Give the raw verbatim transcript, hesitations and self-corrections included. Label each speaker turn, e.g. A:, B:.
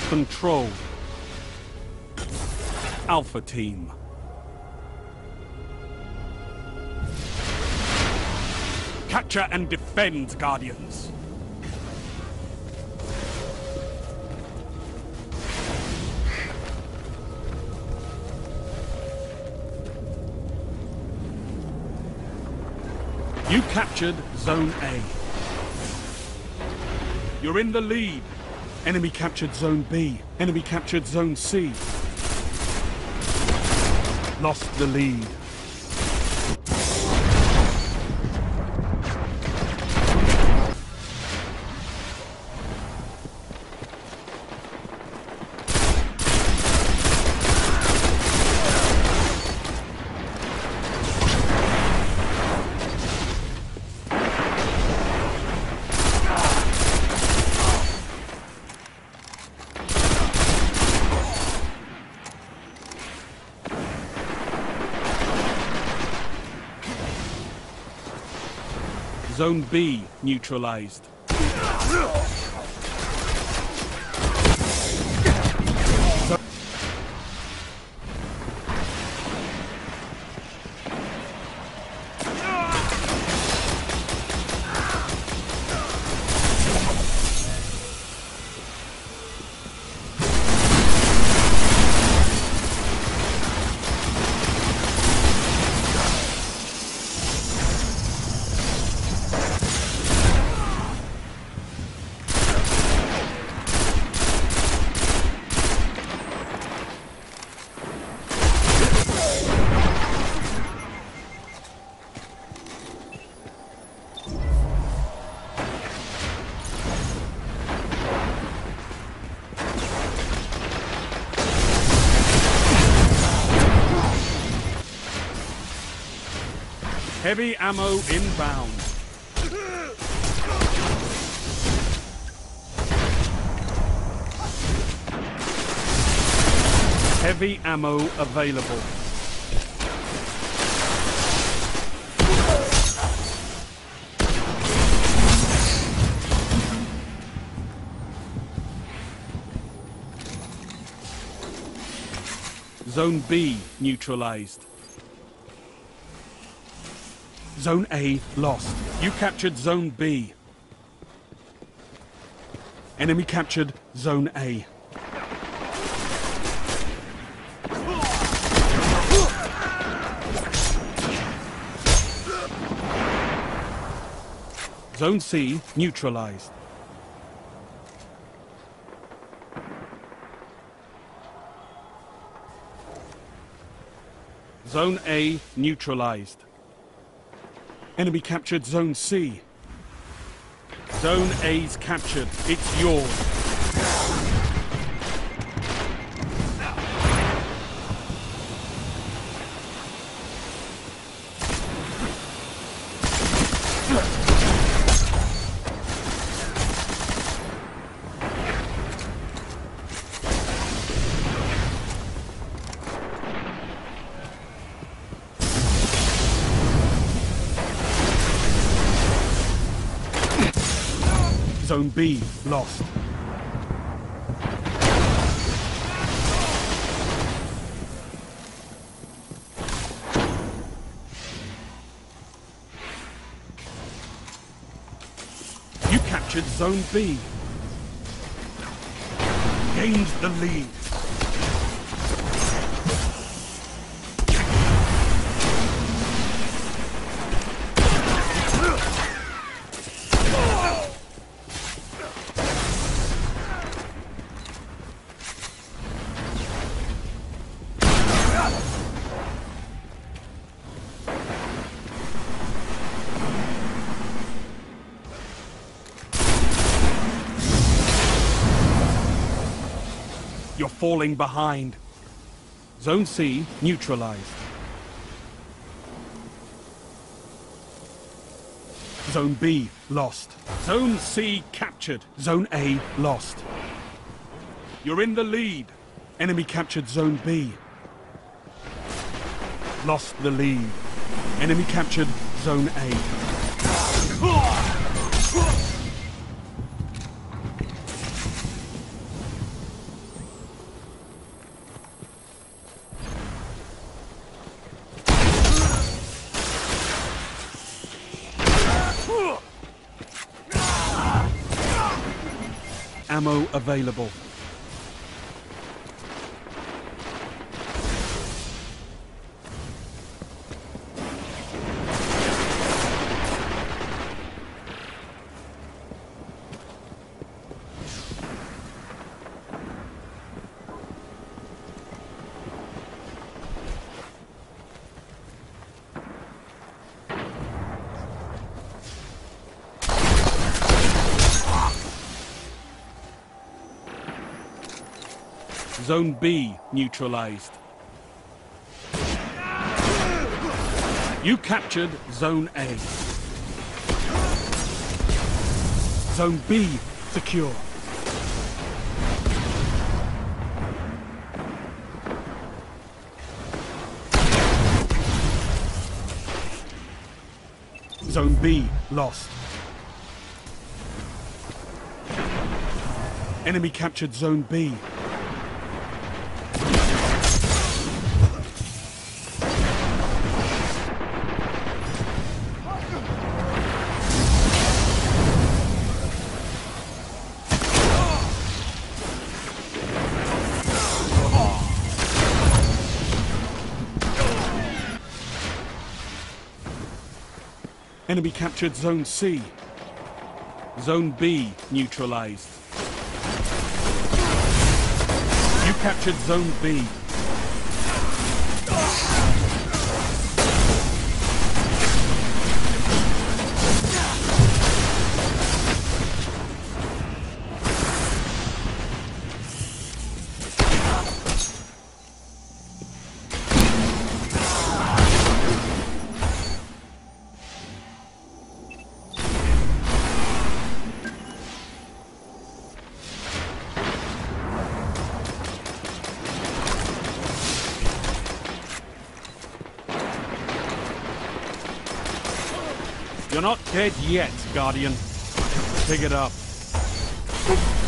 A: Control. Alpha Team. Capture and defend, Guardians. You captured Zone A. You're in the lead. Enemy captured Zone B. Enemy captured Zone C. Lost the lead. Zone B neutralized. Heavy ammo inbound. Heavy ammo available. Zone B neutralized. Zone A lost. You captured Zone B. Enemy captured Zone A. Zone C neutralized. Zone A neutralized. Enemy captured Zone C. Zone A's captured. It's yours. Zone B lost. You captured Zone B. Gained the lead. You're falling behind. Zone C neutralized. Zone B lost. Zone C captured. Zone A lost. You're in the lead. Enemy captured Zone B. Lost the lead. Enemy captured Zone A. ammo available. Zone B neutralized. You captured Zone A. Zone B secure. Zone B lost. Enemy captured Zone B. Enemy captured Zone C. Zone B neutralized. You captured Zone B. You're not dead yet, Guardian. Pick it up.